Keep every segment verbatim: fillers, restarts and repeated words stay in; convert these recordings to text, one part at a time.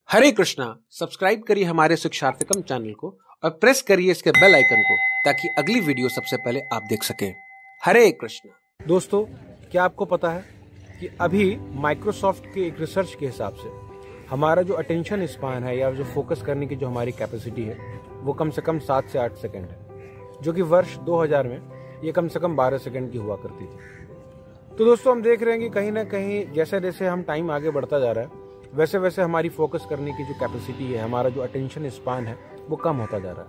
हरे Krishna. Subscribe करिए हमारे शिक्षार्थकम channel को और प्रेस करिए इसके बेल आइकन को ताकि अगली वीडियो सबसे पहले आप देख सकें। हरे कृष्णा। दोस्तों, क्या आपको पता है कि अभी माइक्रोसॉफ्ट के एक रिसर्च के हिसाब से हमारा जो अटेंशन स्पान है या जो फोकस करने की जो हमारी कैपेसिटी है वो कम से कम सात से आठ सेकंड है, जो कि वर्ष दो हज़ार में ये कम से कम बारह सेकंड की हुआ करती थी। तो दोस्तों, हम देख रहे हैं कि कहीं ना कहीं जैसे जैसे हम टाइम आगे बढ़ता जा रहा है वैसे वैसे हमारी फोकस करने की जो कैपेसिटी है, हमारा जो अटेंशन स्पान है वो कम होता जा रहा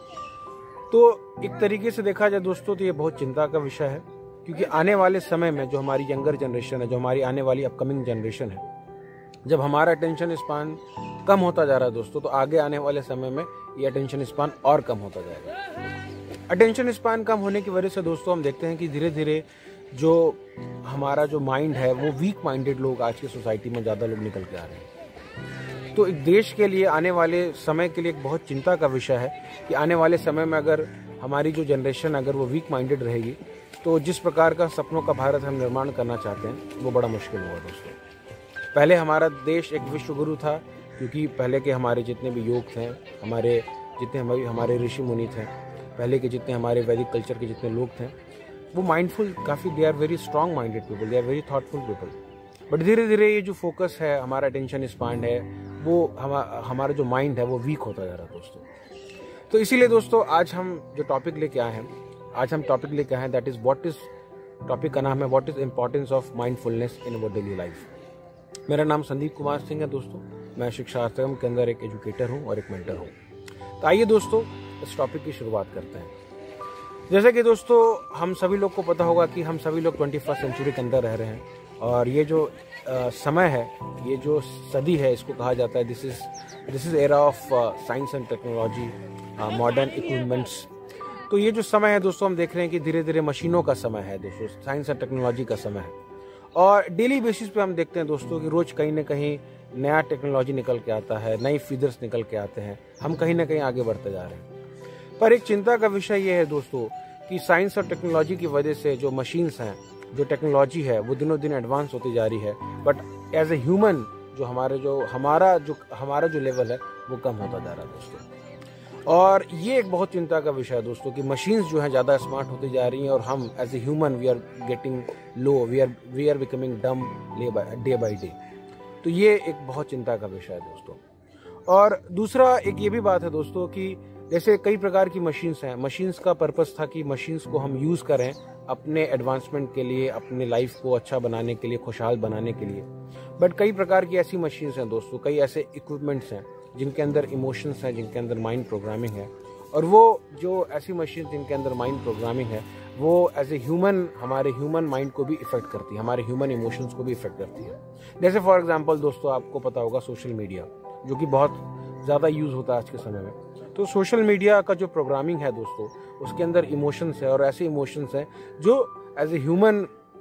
है। तो एक तरीके से देखा जाए दोस्तों तो ये बहुत चिंता का विषय है, क्योंकि आने वाले समय में जो हमारी यंगर जनरेशन है, जो हमारी आने वाली अपकमिंग जनरेशन है, जब हमारा अटेंशन स्पान कम होता जा रहा है दोस्तों, तो आगे आने वाले समय में ये अटेंशन स्पान और कम होता जाएगा। अटेंशन स्पान कम होने की वजह से दोस्तों हम देखते हैं कि धीरे धीरे जो हमारा जो माइंड है वो वीक माइंडेड लोग आज की सोसाइटी में ज़्यादा लोग निकल के आ रहे हैं। तो एक देश के लिए आने वाले समय के लिए एक बहुत चिंता का विषय है कि आने वाले समय में अगर हमारी जो जनरेशन अगर वो वीक माइंडेड रहेगी तो जिस प्रकार का सपनों का भारत हम निर्माण करना चाहते हैं वो बड़ा मुश्किल होगा दोस्तों। पहले हमारा देश एक विश्व गुरु था, क्योंकि पहले के हमारे जितने भी योग थे, हमारे जितने हमारे हमारे ऋषि मुनि थे, पहले के जितने हमारे वैदिक कल्चर के जितने लोग थे, वो माइंडफुल काफ़ी, they are very strong minded people, they are very thoughtful people. But धीरे धीरे ये जो फोकस है, हमारा अटेंशन स्पान है, वो हम हमारा जो माइंड है वो वीक होता जा रहा है दोस्तों। तो इसीलिए दोस्तों आज हम जो टॉपिक लेके आए हैं, आज हम टॉपिक लेके आए हैं, that is what is, topic का नाम है what is importance of mindfulness in our daily life. मेरा नाम संदीप कुमार सिंह है दोस्तों। मैं शिक्षार्थकम के अंदर एक एजुकेटर हूँ और एक मेंटर हूँ। तो आइए दोस्तों इस टॉपिक की शुरुआत करते हैं। जैसे कि दोस्तों हम सभी लोग को पता होगा कि हम सभी लोग ट्वेंटी फर्स्ट सेंचुरी के अंदर रह रहे हैं, और ये जो आ, समय है, ये जो सदी है, इसको कहा जाता है this is this is era of science and technology, modern equipments. तो ये जो समय है दोस्तों हम देख रहे हैं कि धीरे धीरे मशीनों का समय है दोस्तों, साइंस एंड टेक्नोलॉजी का समय है। और डेली बेसिस पे हम देखते हैं दोस्तों कि रोज कहीं ना कहीं नया टेक्नोलॉजी निकल के आता है, नई फीचर्स निकल के आते हैं, हम कहीं ना कहीं आगे बढ़ते जा रहे हैं। पर एक चिंता का विषय ये है दोस्तों कि साइंस और टेक्नोलॉजी की वजह से जो मशीन्स हैं, जो टेक्नोलॉजी है वो दिनों दिन एडवांस होती जा रही है, बट एज ए ह्यूमन जो हमारे जो हमारा जो हमारा जो लेवल है वो कम होता जा रहा है दोस्तों। और ये एक बहुत चिंता का विषय है दोस्तों कि मशीन्स जो हैं ज़्यादा स्मार्ट होती जा रही हैं और हम as a human we are getting low, we are we are becoming dumb day by day. तो ये एक बहुत चिंता का विषय है दोस्तों। और दूसरा एक ये भी बात है दोस्तों कि जैसे कई प्रकार की मशीन्स हैं, मशीन्स का पर्पस था कि मशीन्स को हम यूज़ करें अपने एडवांसमेंट के लिए, अपने लाइफ को अच्छा बनाने के लिए, खुशहाल बनाने के लिए। बट कई प्रकार की ऐसी मशीन्स हैं दोस्तों, कई ऐसे इक्विपमेंट्स हैं जिनके अंदर इमोशंस हैं, जिनके अंदर माइंड प्रोग्रामिंग है, और वो जो ऐसी मशीन जिनके अंदर माइंड प्रोग्रामिंग है वो एज ए ह्यूमन हमारे ह्यूमन माइंड को भी इफेक्ट करती है, हमारे ह्यूमन इमोशंस को भी इफेक्ट करती है। जैसे फॉर एग्जाम्पल दोस्तों आपको पता होगा सोशल मीडिया, जो कि बहुत ज़्यादा यूज़ होता है आज के समय में। तो सोशल मीडिया का जो प्रोग्रामिंग है दोस्तों, उसके अंदर इमोशंस है, और ऐसे इमोशंस हैं जो एज ए ह्यूमन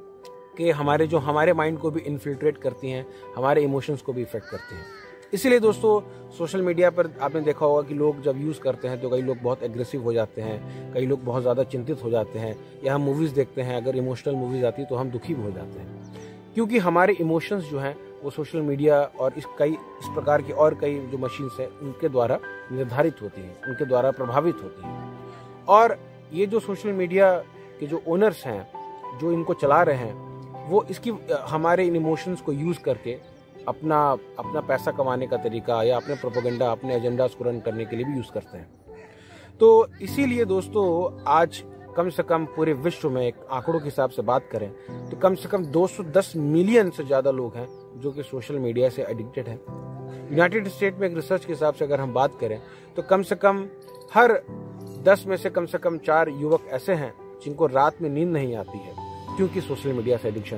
के हमारे जो हमारे माइंड को भी इन्फिल्ट्रेट करती हैं, हमारे इमोशंस को भी इफेक्ट करती हैं। इसीलिए दोस्तों सोशल मीडिया पर आपने देखा होगा कि लोग जब यूज़ करते हैं तो कई लोग बहुत एग्रेसिव हो जाते हैं, कई लोग बहुत ज़्यादा चिंतित हो जाते हैं, या हम मूवीज़ देखते हैं, अगर इमोशनल मूवीज़ आती है तो हम दुखी हो जाते हैं, क्योंकि हमारे इमोशंस जो हैं वो सोशल मीडिया और इस कई इस प्रकार की और कई जो मशीन्स हैं उनके द्वारा निर्धारित होती हैं, उनके द्वारा प्रभावित होती हैं। और ये जो सोशल मीडिया के जो ओनर्स हैं, जो इनको चला रहे हैं, वो इसकी हमारे इन इमोशंस को यूज़ करके अपना अपना पैसा कमाने का तरीका या अपने प्रोपेगेंडा, अपने एजेंडास को रन करने के लिए भी यूज़ करते हैं। तो इसीलिए दोस्तों आज कम से कम पूरे विश्व में एक आंकड़ों के हिसाब से बात करें तो कम से कम दो सौ दस मिलियन से ज़्यादा लोग हैं जो कि सोशल मीडिया से एडिक्टेड हैं। यूनाइटेड स्टेट में एक रिसर्च के हिसाब से अगर हम बात करें तो कम से कम हर दस में से कम से कम चार युवक ऐसे हैं जिनको रात में नींद नहीं आती है, क्योंकि सोशल मीडिया से एडिक्शन।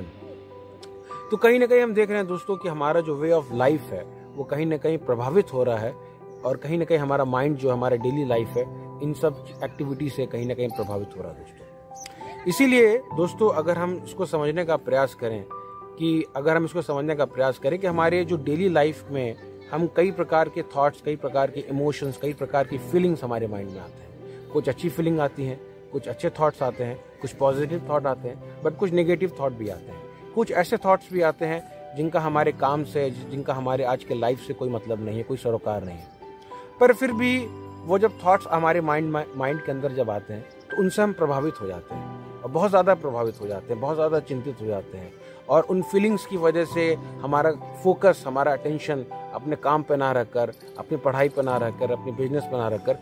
तो कहीं ना कहीं हम देख रहे हैं दोस्तों कि हमारा जो वे ऑफ लाइफ है वो कहीं ना कहीं प्रभावित हो रहा है, और कहीं ना कहीं हमारा माइंड जो हमारा डेली लाइफ है इन सब एक्टिविटी से कहीं ना कहीं प्रभावित हो रहा है दोस्तों। इसीलिए दोस्तों अगर हम इसको समझने का प्रयास करें कि अगर हम इसको समझने का प्रयास करें कि हमारे जो डेली लाइफ में हम कई प्रकार के थॉट्स, कई प्रकार के इमोशंस, कई प्रकार की फीलिंग्स हमारे माइंड में आते हैं। कुछ अच्छी फीलिंग आती हैं, कुछ अच्छे थॉट्स आते हैं, कुछ पॉजिटिव थॉट आते हैं, बट कुछ नेगेटिव थॉट भी आते हैं। कुछ ऐसे थॉट्स भी आते हैं जिनका हमारे काम से, जिनका हमारे आज के लाइफ से कोई मतलब नहीं है, कोई सरोकार नहीं है, पर फिर भी वो जब थॉट्स हमारे माइंड माइंड के अंदर जब आते हैं तो उनसे हम प्रभावित हो जाते हैं और बहुत ज़्यादा प्रभावित हो जाते हैं, बहुत ज़्यादा चिंतित हो जाते हैं। और उन फीलिंग्स की वजह से हमारा फोकस, हमारा अटेंशन अपने काम पे ना रखकर, अपनी पढ़ाई पे ना रखकर, अपने बिजनेस पे ना रखकर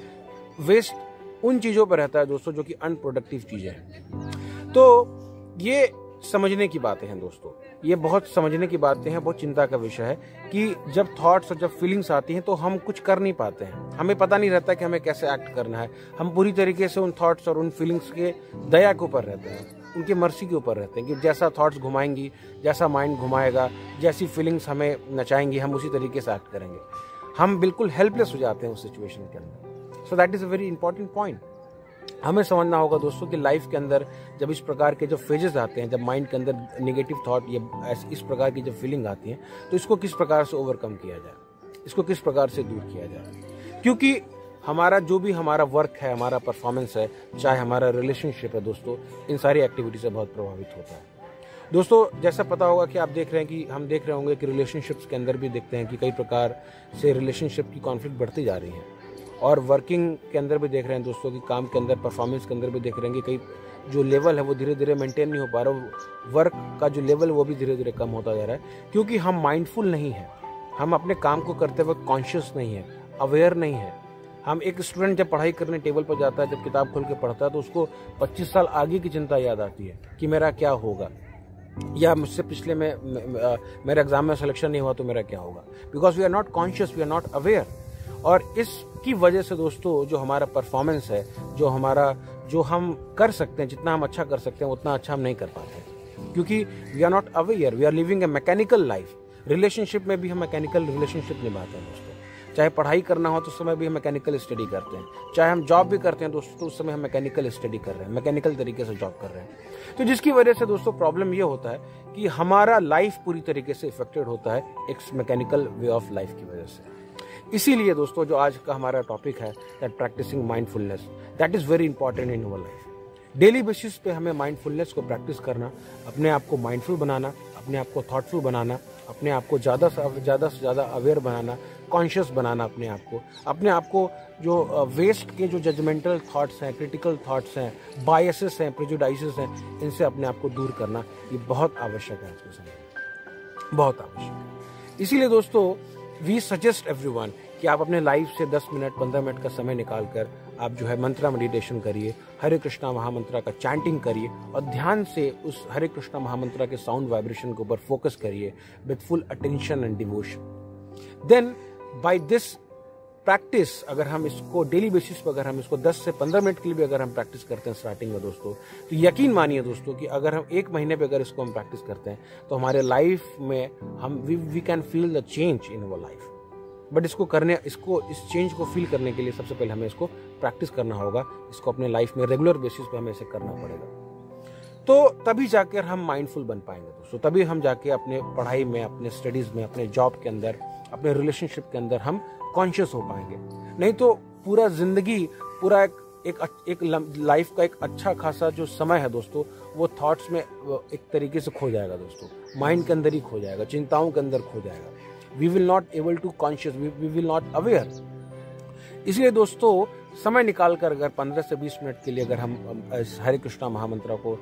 वेस्ट उन चीज़ों पर रहता है दोस्तों जो कि अनप्रोडक्टिव चीज़ें हैं। तो ये समझने की बातें हैं दोस्तों, ये बहुत समझने की बातें हैं, बहुत चिंता का विषय है कि जब थॉट्स और जब फीलिंग्स आती हैं तो हम कुछ कर नहीं पाते हैं, हमें पता नहीं रहता कि हमें कैसे एक्ट करना है। हम पूरी तरीके से उन थॉट्स और उन फीलिंग्स के दया के ऊपर रहते हैं, उनकी मर्जी के ऊपर रहते हैं कि जैसा थॉट्स घुमाएंगी, जैसा माइंड घुमाएगा, जैसी फीलिंग्स हमें नचाएंगी, हम उसी तरीके से एक्ट करेंगे। हम बिल्कुल हेल्पलेस हो जाते हैं उस सिचुएशन के अंदर। So that is a very important point. हमें समझना होगा दोस्तों कि लाइफ के अंदर जब इस प्रकार के जो फेजेस आते हैं, जब माइंड के अंदर नेगेटिव थॉट या इस प्रकार की जब फीलिंग आती है, तो इसको किस प्रकार से ओवरकम किया जाए, इसको किस प्रकार से दूर किया जाए। क्योंकि हमारा जो भी हमारा वर्क है, हमारा परफॉर्मेंस है, चाहे हमारा रिलेशनशिप है दोस्तों, इन सारी एक्टिविटी से बहुत प्रभावित होता है। दोस्तों जैसा पता होगा कि आप देख रहे हैं कि हम देख रहे होंगे कि रिलेशनशिप्स के अंदर भी देखते हैं कि कई प्रकार से रिलेशनशिप की कॉन्फ्लिक्ट बढ़ती जा रही है। और वर्किंग के अंदर भी देख रहे हैं दोस्तों कि काम के अंदर, परफॉर्मेंस के अंदर भी देख रहे हैं कि कई जो लेवल है वो धीरे धीरे मेंटेन नहीं हो पा रहा, वर्क का जो लेवल वो भी धीरे धीरे कम होता जा रहा है, क्योंकि हम माइंडफुल नहीं हैं, हम अपने काम को करते वक्त कॉन्शियस नहीं है, अवेयर नहीं है। हम एक स्टूडेंट जब पढ़ाई करने टेबल पर जाता है, जब किताब खोल के पढ़ता है, तो उसको पच्चीस साल आगे की चिंता याद आती है कि मेरा क्या होगा, या मुझसे पिछले में मेरा एग्जाम में सिलेक्शन नहीं हुआ तो मेरा क्या होगा, because we are not conscious, we are not aware. और इसकी वजह से दोस्तों जो हमारा परफॉर्मेंस है, जो हमारा जो हम कर सकते हैं, जितना हम अच्छा कर सकते हैं उतना अच्छा हम नहीं कर पाते, क्योंकि we are not aware, we are living a mechanical life. Relationship में भी हम मैकेनिकल रिलेशनशिप निभाते हैं दोस्तों, चाहे पढ़ाई करना हो तो उस समय भी हम मैकेनिकल स्टडी करते हैं, चाहे हम जॉब भी करते हैं दोस्तों तो उस समय हम मैकेनिकल स्टडी कर रहे हैं, मैकेनिकल तरीके से जॉब कर रहे हैं। तो जिसकी वजह से दोस्तों प्रॉब्लम ये होता है कि हमारा लाइफ पूरी तरीके से इफेक्टेड होता है एक मैकेनिकल वे ऑफ लाइफ की वजह से। इसीलिए दोस्तों जो आज का हमारा टॉपिक है that practicing mindfulness, that is very important in our life. Daily basis पे हमें माइंडफुलनेस को प्रैक्टिस करना, अपने आप को माइंडफुल बनाना, अपने आप को थॉटफुल बनाना, अपने आप को ज़्यादा से ज़्यादा से ज़्यादा अवेयर बनाना, कॉन्शियस बनाना अपने आप को, अपने आप को जो वेस्ट के जो जजमेंटल थॉट्स हैं, क्रिटिकल थॉट्स हैं, बायसेस हैं, प्रेजुडाइसेस हैं, इनसे अपने आप को दूर करना ये बहुत आवश्यक है आज के समय में, बहुत आवश्यक है। इसीलिए दोस्तों वी सजेस्ट एवरीवन कि आप अपने लाइफ से दस मिनट पंद्रह मिनट का समय निकालकर आप जो है मंत्रा मेडिटेशन करिए, हरे कृष्णा महामंत्रा का चैंटिंग करिए और ध्यान से उस हरे कृष्णा महामंत्रा के साउंड वाइब्रेशन के ऊपर फोकस करिए with full attention and devotion. Then by this practice, अगर हम इसको डेली बेसिस पर अगर हम इसको दस से पंद्रह मिनट के लिए भी अगर हम प्रैक्टिस करते हैं स्टार्टिंग में दोस्तों, तो यकीन मानिए दोस्तों कि अगर हम एक महीने पे अगर इसको हम प्रैक्टिस करते हैं तो हमारे लाइफ में हम we we can feel the change in our life. But इसको करने इसको इस चेंज को फील करने के लिए सबसे पहले हमें इसको प्रैक्टिस करना होगा, इसको अपने लाइफ में रेगुलर बेसिस पे हमें इसे करना पड़ेगा। तो तभी जाकर हम माइंडफुल बन पाएंगे दोस्तों, तभी हम जाके अपने पढ़ाई में, अपने स्टडीज में, अपने जॉब के अंदर, अपने रिलेशनशिप के अंदर हम कॉन्शियस हो पाएंगे। नहीं तो पूरा जिंदगी, पूरा एक एक, एक लाइफ का एक अच्छा खासा जो समय है दोस्तों, वो थॉट्स में एक तरीके से खो जाएगा दोस्तों, माइंड के अंदर ही खो जाएगा, चिंताओं के अंदर खो जाएगा। We will not able to conscious, we will not aware. इसलिए दोस्तों समय निकाल कर अगर पंद्रह से बीस मिनट के लिए अगर हम हरे कृष्णा महामंत्रा को,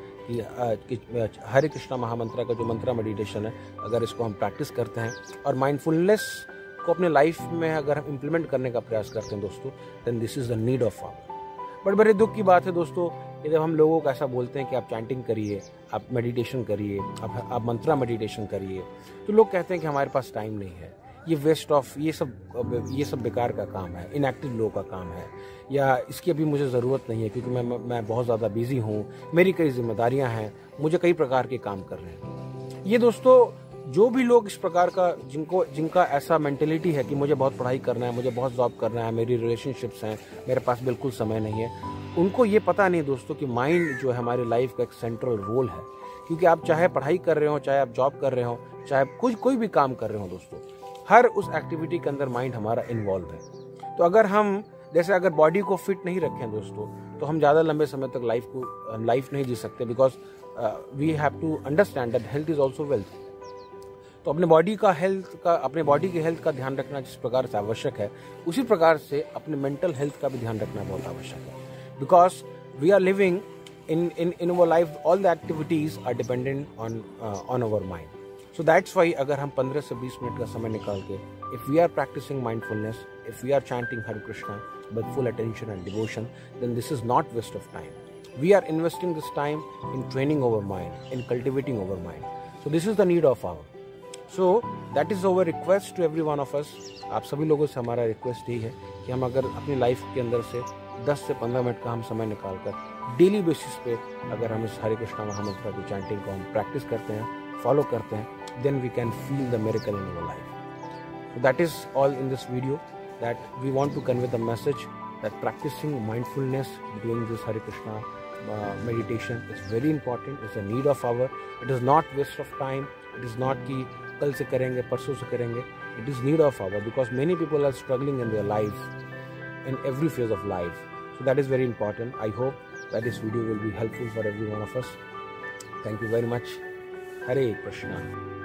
हरे कृष्णा महामंत्रा का जो मंत्रा मेडिटेशन है, अगर इसको हम प्रैक्टिस करते हैं और माइंडफुलनेस को अपने लाइफ में अगर हम इम्प्लीमेंट करने का प्रयास करते हैं दोस्तों, then this is the need of hour. But बड़े दुख की बात है दोस्तों कि जब हम लोगों को ऐसा बोलते हैं कि आप चैंटिंग करिए, आप मेडिटेशन करिए, आप आप मंत्रा मेडिटेशन करिए, तो लोग कहते हैं कि हमारे पास टाइम नहीं है, ये वेस्ट ऑफ, ये सब ये सब बेकार का काम है, इनएक्टिव लोगों का काम है, या इसकी अभी मुझे ज़रूरत नहीं है क्योंकि मैं मैं बहुत ज़्यादा बिजी हूँ, मेरी कई जिम्मेदारियाँ हैं, मुझे कई प्रकार के काम कर रहे हैं। ये दोस्तों जो भी लोग इस प्रकार का, जिनको जिनका ऐसा मेंटेलिटी है कि मुझे बहुत पढ़ाई करना है, मुझे बहुत जॉब करना है, मेरी रिलेशनशिप्स हैं, मेरे पास बिल्कुल समय नहीं है, उनको ये पता नहीं दोस्तों कि माइंड जो है हमारी लाइफ का एक सेंट्रल रोल है। क्योंकि आप चाहे पढ़ाई कर रहे हो, चाहे आप जॉब कर रहे हो, चाहे कुछ कोई भी काम कर रहे हो दोस्तों, हर उस एक्टिविटी के अंदर माइंड हमारा इन्वॉल्व है। तो अगर हम जैसे अगर बॉडी को फिट नहीं रखें दोस्तों, तो हम ज़्यादा लंबे समय तक लाइफ को लाइफ नहीं जी सकते, because we have to understand that health is also wealth. तो अपने बॉडी का हेल्थ का अपने बॉडी के हेल्थ का ध्यान रखना जिस प्रकार से आवश्यक है, उसी प्रकार से अपने मेंटल हेल्थ का भी ध्यान रखना बहुत आवश्यक है। Because we are living in in in our life, all the activities are dependent on on our mind. So that's why अगर हम पंद्रह से बीस मिनट का समय निकाल के if we are practicing mindfulness, if we are chanting Hare Krishna with full attention and devotion, then this is not waste of time. We are investing this time in training our mind, in cultivating our mind. So this is the need of hour. So that is our request to every one of us. आप सभी लोगों से हमारा request यही है कि हम अगर अपनी लाइफ के अंदर से दस से पंद्रह मिनट का हम समय निकाल कर डेली बेसिस पे अगर हम इस हरे कृष्णा महामंत्र की चैंटिंग को हम प्रैक्टिस करते हैं, फॉलो करते हैं, then we can feel the miracle in our life. So that is all in this video, that we want to convey the message that practicing mindfulness, doing this Hare Krishna Uh, meditation is very important. It's a need of hour. It is not waste of time. It is not कि कल से करेंगे, परसों से करेंगे. It is need of hour because many people are struggling in their life, in every phase of life. So that is very important. I hope that this video will be helpful for every one of us. Thank you very much. Hare Krishna.